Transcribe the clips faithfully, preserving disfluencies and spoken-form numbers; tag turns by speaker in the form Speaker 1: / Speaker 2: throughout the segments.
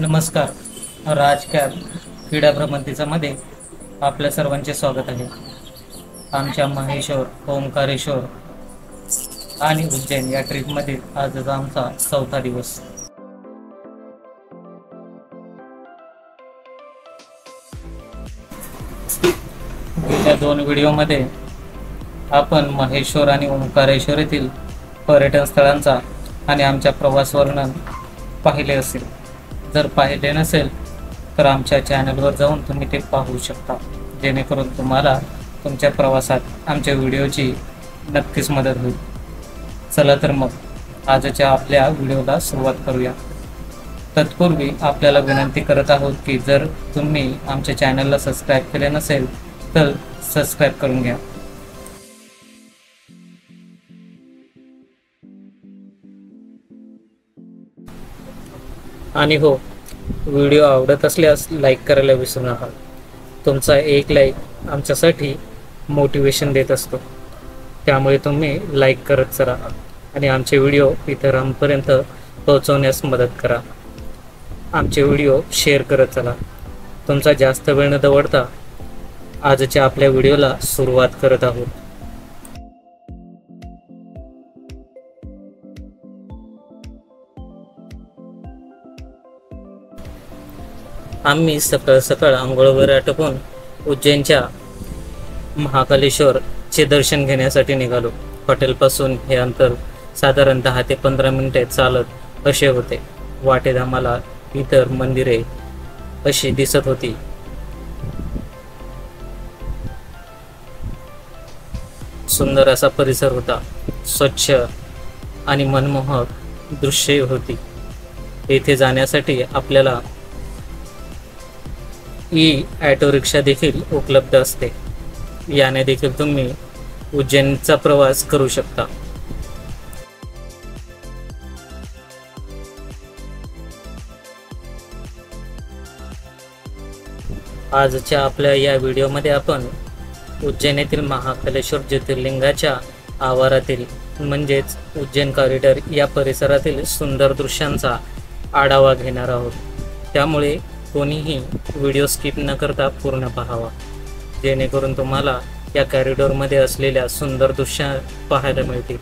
Speaker 1: नमस्कार. राज कॅब क्रीडा भ्रमंतीचा मध्ये आपल्या सर्वांचे स्वागत आहे. आमच्या महेश्वर, ओंकारेश्वर आणि उज्जैन या ट्रिपमध्ये आजचा आमचा चौथा दिवस. गेल्या दोन व्हिडिओमध्ये आपण महेश्वर आणि ओंकारेश्वर येथील पर्यटन स्थळांचा आणि आमच्या प्रवास वर्णन पाहिले असेल. जर पाहिले नसेल तर आमच्या चॅनलवर जाऊन तुम्ही ते पाहू शकता, जेणेकरून तुम्हाला तुमच्या प्रवासात आमच्या व्हिडिओची नक्कीच मदत होईल. चला तर मग आजच्या आपल्या व्हिडिओला सुरुवात करूया. तत्पूर्वी आपल्याला विनंती करत आहोत की जर तुम्ही आमच्या चॅनलला सबस्क्राईब केले नसेल तर सबस्क्राईब करून घ्या. आणि हो, व्हिडिओ आवडत असल्यास लाईक करायला विसरू नका. तुमचा एक लाईक आमच्यासाठी मोटिवेशन देत असतो, त्यामुळे तुम्ही लाईक करत चला आणि आमचे व्हिडिओ इतरांपर्यंत पोहोचवण्यास मदत करा. आमचे व्हिडिओ शेअर करत चला. तुमचा जास्त वेळ न दवडता आजच्या आपल्या व्हिडिओला सुरुवात करत आहोत. आम्ही सकाळ सकाळ आंघोळ वगैरे आटोपून उज्जैनच्या महाकालेश्वरचे दर्शन घेण्यासाठी निघालो. हॉटेलपासून हे अंतर साधारण दहा ते पंधरा मिनिटे चालत असे होते. वाटेत आम्हाला इतर मंदिरे अशी दिसत होती. सुंदर असा परिसर होता. स्वच्छ आणि मनमोहक दृश्ये होती. येथे जाण्यासाठी आपल्याला ई ऑटो रिक्षा देखील उपलब्ध असते. याने देखील तुम्ही उज्जैनचा प्रवास करू शकता. आजच्या आपल्या या व्हिडिओमध्ये आपण उज्जैन येथील महाकालेश्वर ज्योतिर्लिंगाच्या आवारातील म्हणजेच उज्जैन कॉरिडॉर या परिसरातील सुंदर दृश्यांचा आढावा घेणार आहोत. त्यामुळे कोणीही व्हिडिओ स्किप न करता पूर्ण पाहावा, जेणेकरून तुम्हाला या कॉरिडॉरमध्ये असलेल्या सुंदर दृश्य पाहायला मिळतील.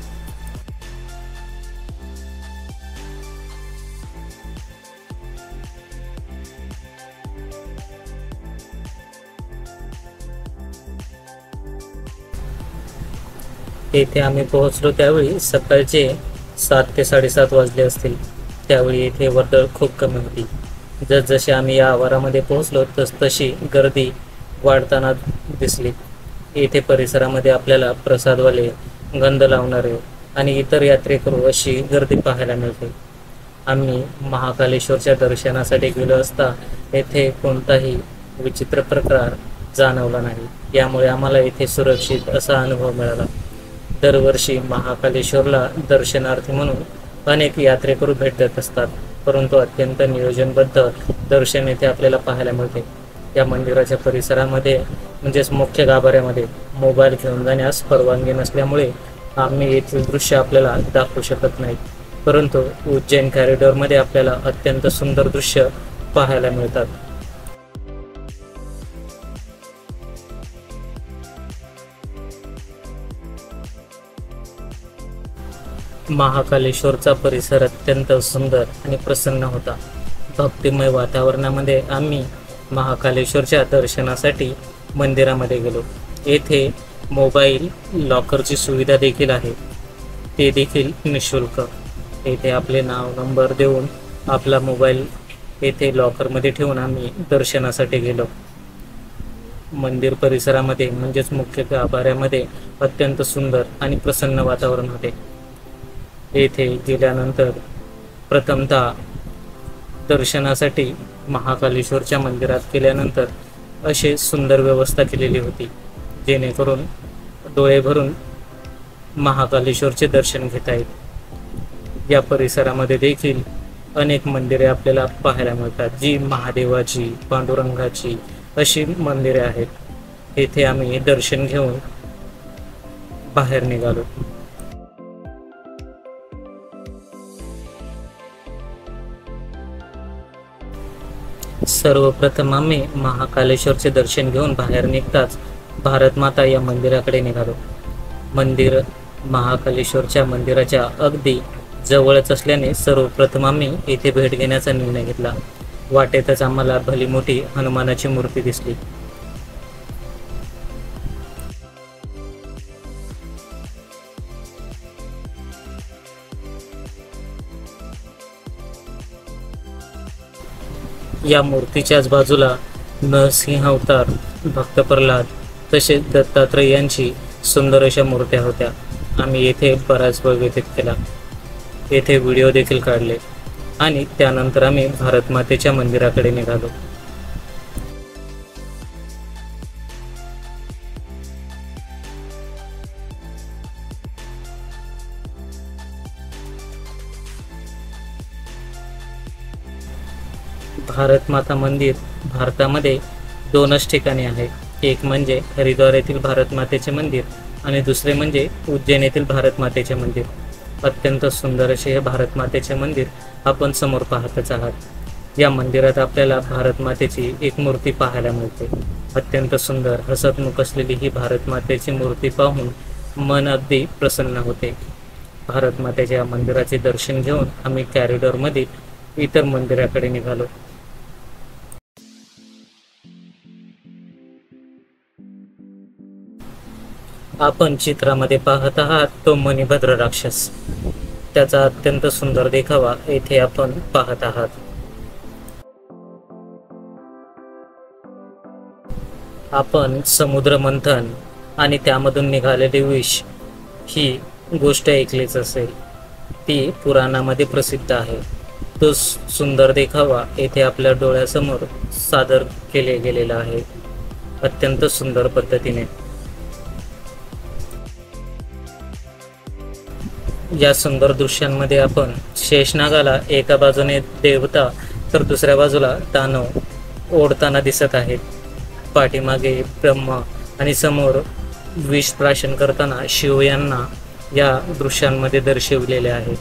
Speaker 1: येथे आम्ही पोहोचलो त्यावेळी सकाळचे सात ते साडेसात वाजले असतील. त्यावेळी येथे वर्दळ खूप कमी होती. जसजसे आम्ही या आवारामध्ये पोहोचलो तस तशी गर्दी वाढताना दिसली. येथे परिसरामध्ये आपल्याला प्रसादवाले, गंध लावणारे आणि इतर यात्रेकरू अशी गर्दी पाहायला मिळते. आम्ही महाकालेश्वरच्या दर्शनासाठी गेलो असता येथे कोणताही विचित्र प्रकार जाणवला नाही. यामुळे आम्हाला येथे सुरक्षित असा अनुभव मिळाला. दरवर्षी महाकालेश्वरला दर्शनार्थी म्हणून अनेक यात्रेकरू भेट देत असतात, परंतु अत्यंत नियोजनबद्ध दर्शन येथे आपल्याला पाहायला मिळते. या मंदिराच्या परिसरामध्ये म्हणजेच मुख्य गाभाऱ्यामध्ये मोबाईल घेऊन जाण्यास परवानगी नसल्यामुळे आम्ही येथील दृश्य आपल्याला दाखवू शकत नाही, परंतु उज्जैन कॉरिडॉरमध्ये आपल्याला अत्यंत सुंदर दृश्य पाहायला मिळतात. महाकालेश्वरचा परिसर अत्यंत सुंदर आणि प्रसन्न होता. भक्तिमय वातावरणामध्ये आम्ही महाकालेश्वरच्या दर्शनासाठी मंदिरामध्ये गेलो. येथे मोबाईल लॉकरची सुविधा देखील आहे, ते देखील निशुल्क. येथे आपले नाव नंबर देऊन आपला मोबाईल येथे लॉकरमध्ये ठेवून आम्ही दर्शनासाठी गेलो. मंदिर परिसरामध्ये म्हणजेच मुख्य गाभाऱ्यामध्ये अत्यंत सुंदर आणि प्रसन्न वातावरण होते. येथे गेल्यानंतर प्रथमतः दर्शनासाठी महाकालेश्वरच्या मंदिरात गेल्यानंतर अशी सुंदर व्यवस्था केलेली होती, जेणेकरून डोळे भरून महाकालेश्वरचे दर्शन घेता येईल. या परिसरामध्ये देखील अनेक मंदिरे आपल्याला पाहायला मिळतात, जी महादेवाची, पांडुरंगाची अशी मंदिरे आहेत. येथे आम्ही दर्शन घेऊन बाहेर निघालो. सर्वप्रथम आम्ही महाकालेश्वरचे दर्शन घेऊन बाहेर निघताच भारत माता या मंदिराकडे निघालो. मंदिर महाकालेश्वरच्या मंदिराच्या अगदी जवळच असल्याने सर्वप्रथम आम्ही येथे भेट घेण्याचा निर्णय घेतला. वाटेतच आम्हाला भली मोठी हनुमानाची मूर्ती दिसली. या मूर्तीच्याच बाजूला नरसिंह अवतार, भक्त प्रल्हाद तसेच दत्तात्रय यांची सुंदर अशा मूर्त्या होत्या. आम्ही येथे बराच वेळ व्यतीत केला. येथे व्हिडिओ देखील काढले आणि त्यानंतर आम्ही भारत मातेच्या मंदिराकडे निघालो. भारत माता मंदिर भारतामध्ये दोनच ठिकाणी आहे. एक म्हणजे हरिद्वार येथील भारत मातेचे मंदिर आणि दुसरे म्हणजे उज्जैन येथील भारत मातेचे मंदिर. अत्यंत सुंदर असे हे भारत मातेचे मंदिर आपण समोर पाहतच आहात. या मंदिरात आपल्याला भारत मातेची एक मूर्ती पाहायला मिळते. अत्यंत सुंदर हसतमुख असलेली ही भारत मातेची मूर्ती पाहून मन अगदी प्रसन्न होते. भारत मातेच्या मंदिराचे दर्शन घेऊन आम्ही कॉरिडॉरमधील इतर मंदिराकडे निघालो. आपण चित्रामध्ये पाहत आहात तो मणिभद्र राक्षस. त्याचा अत्यंत सुंदर देखावा येथे आपण पाहत आहात. आपण समुद्र मंथन आणि त्यामधून निघालेले विष ही गोष्ट ऐकलीच असेल. ती पुराणामध्ये प्रसिद्ध आहे. तो सुंदर देखावा येथे आपल्या डोळ्यासमोर सादर केले गेलेला आहे अत्यंत सुंदर पद्धतीने. या सुंदर दृश्यांमध्ये आपण शेषनागाला एका बाजूने देवता तर दुसऱ्या बाजूला दानव ओढताना दिसत आहेत. पाठीमागे ब्रह्मा आणि समोर विष प्राशन करताना शिव यांना या दृश्यांमध्ये दर्शविलेले आहे.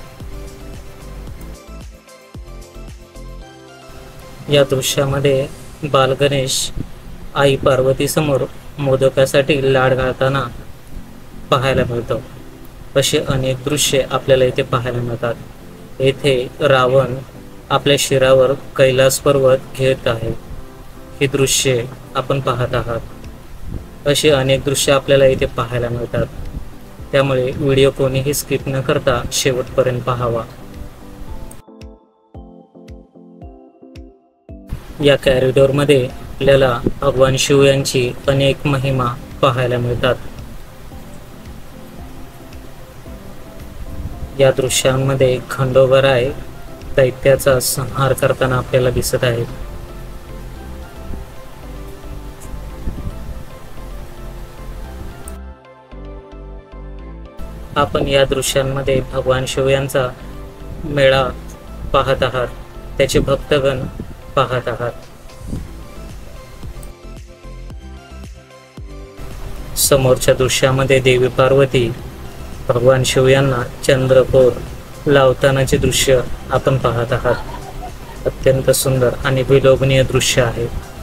Speaker 1: या दृश्यामध्ये बालगणेश आई पार्वती समोर मोदकासाठी लाड घालताना पाहायला मिळतं. असे अनेक दृश्ये आपल्याला इथे पाहायला मिळतात. येथे रावण आपल्या शिरावर कैलास पर्वत घेत आहे. ही दृश्ये आपण पाहत आहात. अशी अनेक दृश्ये आपल्याला इथे पाहायला मिळतात. त्यामुळे व्हिडिओ कोणीही स्किप न करता शेवटपर्यंत पाहावा. या कॉरिडॉरमध्ये आपल्याला भगवान शिव यांची अनेक महिमा पाहायला मिळतात. या दृश्यांमध्ये खंडोबाराय दैत्याचा संहार करताना आपल्याला दिसत आहेत. आपण या दृश्यांमध्ये भगवान शिव यांचा मेळा पाहत आहात. त्याचे भक्तगण पाहत आहात. समोरच्या दृश्यामध्ये देवी पार्वती भगवान शिव यांना चंद्रकोर लावतानाचे दृश्य आपण पाहत आहात. अत्यंत सुंदर आणि विलोभनीय दृश्य आहे.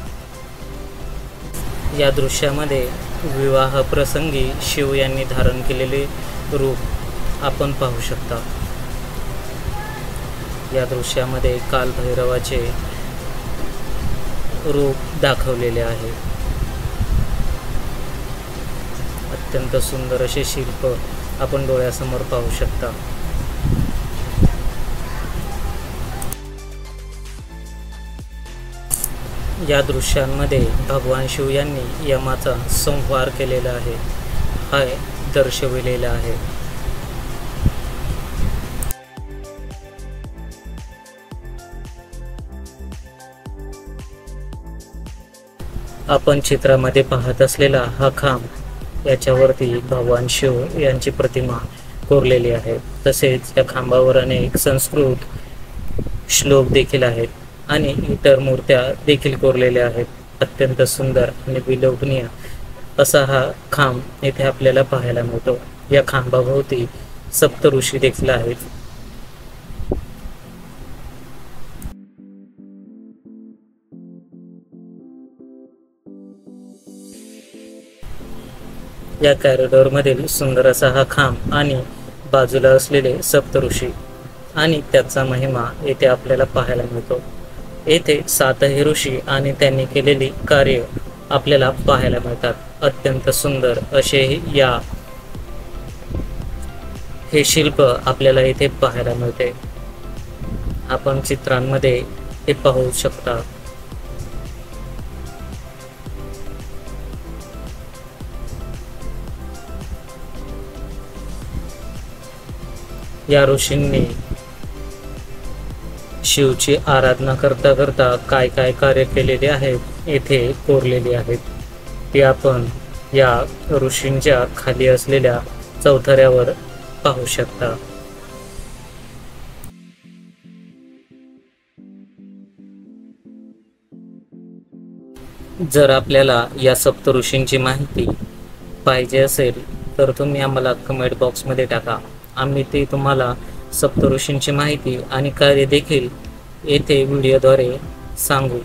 Speaker 1: या दृश्यामध्ये विवाह प्रसंगी शिव यांनी धारण केलेले रूप आपण पाहू शकता. या दृश्यामध्ये कालभैरवाचे रूप दाखवलेले आहे. अत्यंत सुंदर असे शिल्प आपण डोळ्यासमोर पाहू शकता. या दृश्यांमध्ये भगवान शिव यांनी यमाचा संहार केलेला आहे हा दर्शविलेला आहे. आपण चित्रामध्ये पाहत असलेला हा खांब याच्यावरती भगवान शिव यांची प्रतिमा कोरलेली आहे. तसेच या खांबावर अनेक संस्कृत श्लोक देखील आहेत आणि इतर मूर्त्या देखील कोरलेल्या आहेत. अत्यंत सुंदर आणि विलोभनीय असा हा खांब येथे आपल्याला पाहायला मिळतो. या खांबाभोवती सप्त ऋषी देखील आहेत. या कॉरिडॉर मधील सुंदर असा हा खांब आणि बाजूला असलेले सप्तऋषी आणि त्याचा महिमा येथे आपल्याला पाहायला मिळतो। येथे सातही ऋषी आणि त्यांनी केलेली कार्य आपल्याला पाहायला मिळतात। अत्यंत सुंदर असे या हे शिल्प आपल्याला येथे पाहायला मिळते। आपण चित्रांमध्ये हे पाहू शकता। या ऋषींनी शिवची आराधना करता करता काय काय कार्य केलेले आहेत येथे कोरलेले आहेत, ते आपण या ऋषींच्या खाली असलेल्या चौथऱ्यावर पाहू शकता। जर आपल्याला या सप्तऋषींची माहिती पाहिजे असेल तर तुम्ही आम्हाला कमेंट बॉक्समध्ये टाका। आम्ही ते तुम्हाला सप्तऋषींची माहिती आणि कार्य देखील येथे व्हिडिओद्वारे सांगू।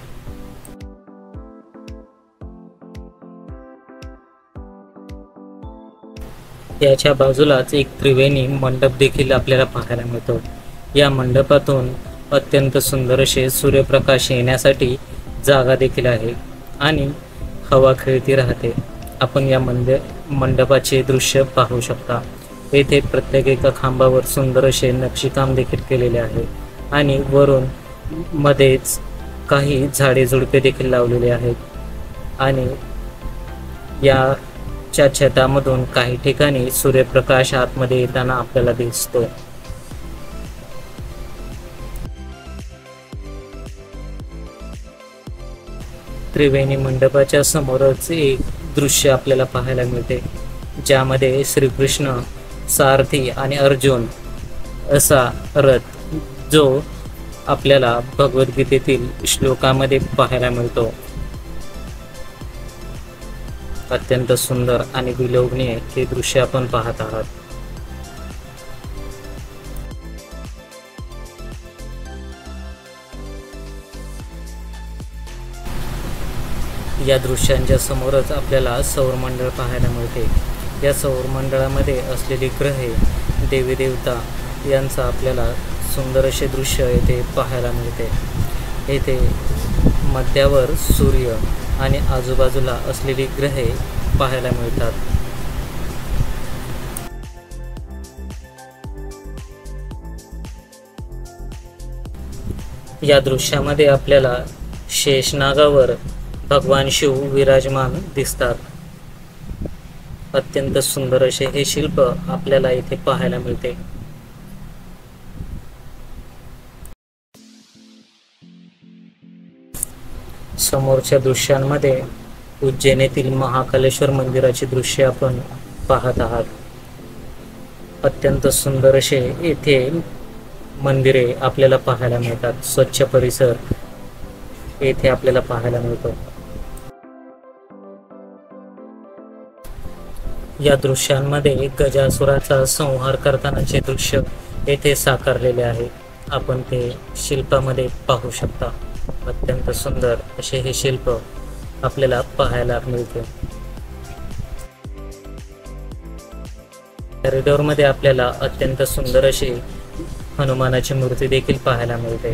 Speaker 1: याच्या बाजूलाच एक त्रिवेणी मंडप देखील आपल्याला पाहायला मिळतो। या मंडपातून अत्यंत सुंदर असे सूर्यप्रकाश येण्यासाठी जागा देखील आहे आणि हवा खेळती राहते। आपण या मंद मंडपाचे दृश्य पाहू शकता। येथे प्रत्येक एका खांबावर सुंदर असे नक्षीकाम देखील केलेले आहे आणि वरून मध्येच काही झाडे झुडपे देखील लावलेले आहेत आणि याच्या छतामधून काही ठिकाणी सूर्यप्रकाश आतमध्ये येताना आपल्याला दिसतो। त्रिवेणी मंडपाच्या समोरच एक दृश्य आपल्याला पाहायला मिळते, ज्यामध्ये श्रीकृष्ण, सारथी आणि अर्जुन असा रथ जो आपल्याला भगवद्गीतेतील श्लोकामध्ये पाहायला मिळतो। अत्यंत सुंदर आणि विलोभनीय हे दृश्य आपण पाहत आहात। या दृश्यांच्या समोरच आपल्याला सौरमंडळ पाहायला मिळते। या सौरमंडळामध्ये असलेली ग्रहे, देवी देवता यांचा आपल्याला सुंदर असे दृश्य येथे पाहायला मिळते। येथे मध्यावर सूर्य आणि आजूबाजूला असलेली ग्रहे पाहायला मिळतात। या दृश्यामध्ये आपल्याला शेषनागावर भगवान शिव विराजमान दिसतात। अत्यंत सुंदर असे हे शिल्प आपल्याला इथे पाहायला मिळते। समोरच्या दृश्यांमध्ये उज्जैन येथील महाकालेश्वर मंदिराचे दृश्य आपण पाहत आहात। अत्यंत सुंदर असे येथे मंदिरे आपल्याला पाहायला मिळतात। स्वच्छ परिसर येथे आपल्याला पाहायला मिळतो। या दृश्यांमध्ये गजासुराचा संहार करतानाचे दृश्य येथे साकारलेले आहे। आपण ते शिल्पामध्ये पाहू शकता। अत्यंत सुंदर असे हे शिल्प आपल्याला पाहायला मिळते। कॉरिडॉरमध्ये आपल्याला अत्यंत सुंदर अशी हनुमानाची मूर्ती देखील पाहायला मिळते।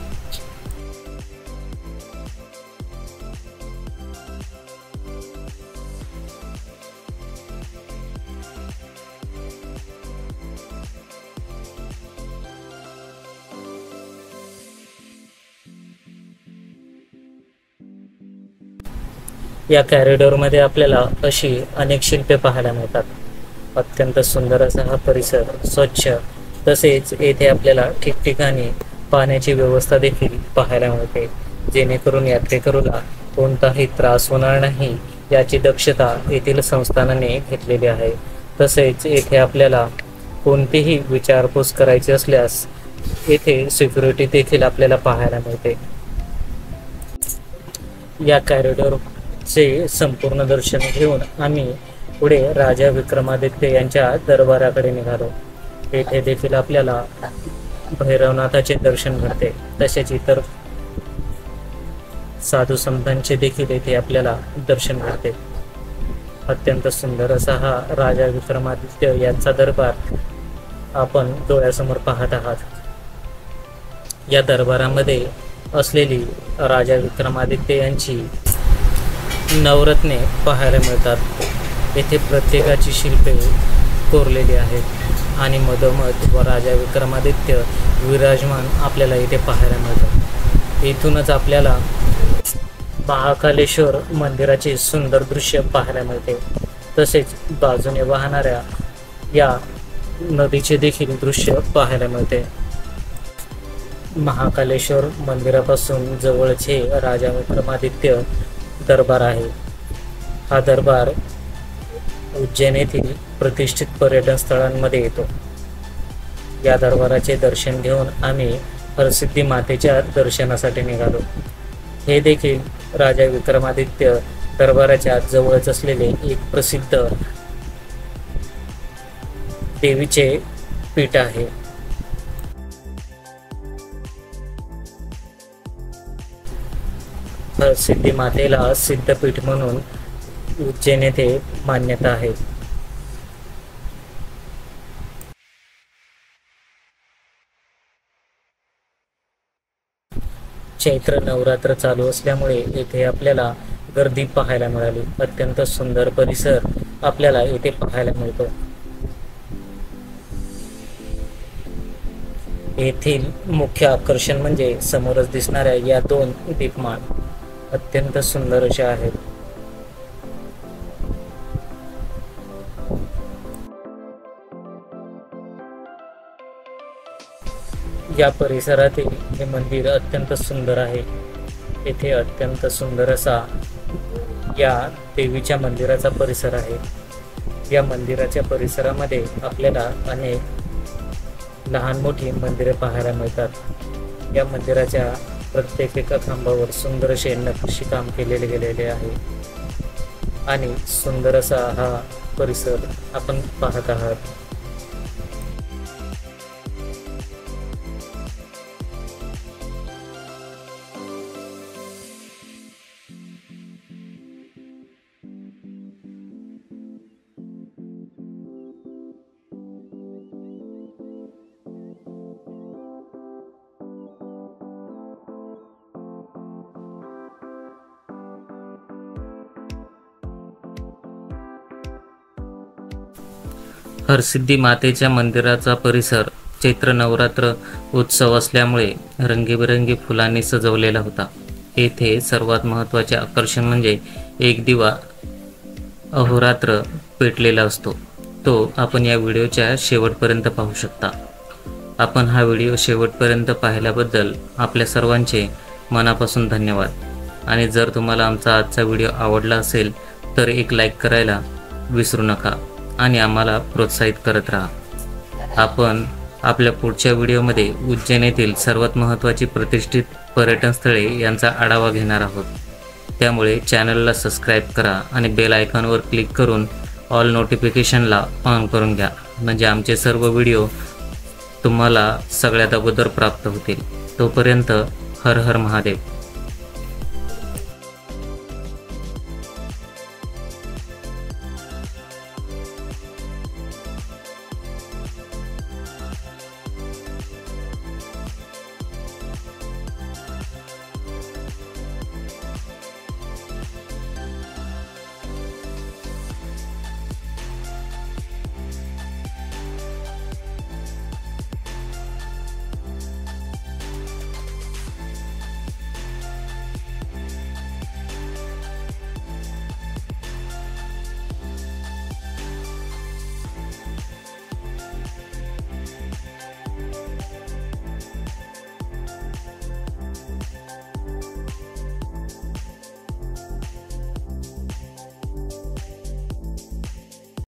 Speaker 1: या कॉरिडॉरमध्ये आपल्याला अशी अनेक शिल्पे पाहायला मिळतात। अत्यंत सुंदर असा हा परिसर, स्वच्छ, तसेच येथे आपल्याला ठिकठिकाणी पाण्याची व्यवस्था देखील पाहायला मिळते, जेणेकरून यात्रेकरूला कोणताही त्रास होणार नाही याची दक्षता येथील संस्थानाने घेतलेली आहे। तसेच येथे आपल्याला कोणतीही विचारपूस करायची असल्यास येथे सिक्युरिटी देखील आपल्याला पाहायला मिळते। या कॉरिडॉर चे संपूर्ण दर्शन घेऊन आम्ही पुढे राजा विक्रमादित्य यांच्या दरबाराकडे निघालो। येथे देखील आपल्याला भैरवनाथाचे दर्शन घडते, तसेच इतर साधू संतांचे देखील येथे आपल्याला दर्शन घडते। अत्यंत सुंदर असा हा राजा विक्रमादित्य यांचा दरबार आपण डोळ्यासमोर पाहत आहात। या दरबारामध्ये असलेली राजा विक्रमादित्य यांची नवरत्ने पाहायला मिळतात। येथे प्रत्येकाची शिल्पे कोरलेली आहेत आणि मधोमध व राजा विक्रमादित्य विराजमान आपल्याला इथे पाहायला मिळतात। इथूनच आपल्याला महाकालेश्वर मंदिराचे सुंदर दृश्य पाहायला मिळते। तसेच बाजूने वाहणाऱ्या या नदीचे देखील दृश्य पाहायला मिळते। महाकालेश्वर मंदिरापासून जवळच हे राजा विक्रमादित्य दरबार आहे। हा दरबार उज्जैन येथील प्रतिष्ठित पर्यटन स्थळांमध्ये येतो। या दरबाराचे दर्शन घेऊन आम्ही हरसिद्धी मातेच्या दर्शनासाठी निघालो। हे देखील राजा विक्रमादित्य दरबाराच्या जवळच असलेले एक प्रसिद्ध देवीचे पीठ आहे। हरसिद्धी मातेला सिद्धपीठ म्हणून उज्जैन येथे मान्यता आहे। चैत्र नवरात्र चालू असल्यामुळे येथे आपल्याला गर्दी पाहायला मिळाली। अत्यंत सुंदर परिसर आपल्याला येथे पाहायला मिळतो। येथील मुख्य आकर्षण म्हणजे समोरच दिसणाऱ्या या दोन दीपमाळ अत्यंत सुंदर अशा आहेत। या परिसरातील हे मंदिर अत्यंत सुंदर आहे। येथे अत्यंत सुंदर असा या देवीच्या मंदिराचा परिसर आहे। या मंदिराच्या परिसरामध्ये आपल्याला अनेक लहान मोठी मंदिरे पाहायला मिळतात। या मंदिराच्या प्रत्येक एका खांबावर सुंदर असे नक्षी काम केलेले गेलेले आहे आणि सुंदर असा हा परिसर आपण पाहत आहात। हरसिद्धी मातेच्या मंदिराचा परिसर चैत्र नवरात्र उत्सव असल्यामुळे रंगीबेरंगी फुलांनी सजवलेला होता। येथे सर्वात महत्त्वाचे आकर्षण म्हणजे एक दिवा अहोरात्र पेटलेला असतो। तो आपण या व्हिडिओच्या शेवटपर्यंत पाहू शकता। आपण हा व्हिडिओ शेवटपर्यंत पाहिल्याबद्दल आपल्या सर्वांचे मनापासून धन्यवाद। आणि जर तुम्हाला आमचा आजचा व्हिडिओ आवडला असेल तर एक लाईक करायला विसरू नका आणि आम्हाला प्रोत्साहित करत राहा। आपण आपल्या पुढच्या व्हिडिओमध्ये उज्जैन येथील सर्वात महत्त्वाची प्रतिष्ठित पर्यटन स्थळे यांचा आढावा घेणार आहोत। त्यामुळे चॅनलला सबस्क्राईब करा आणि बेल आयकॉनवर क्लिक करून ऑल नोटिफिकेशनला ऑन करून घ्या, म्हणजे आमचे सर्व व्हिडिओ तुम्हाला सगळ्यात अगोदर प्राप्त होतील। तोपर्यंत हर हर महादेव।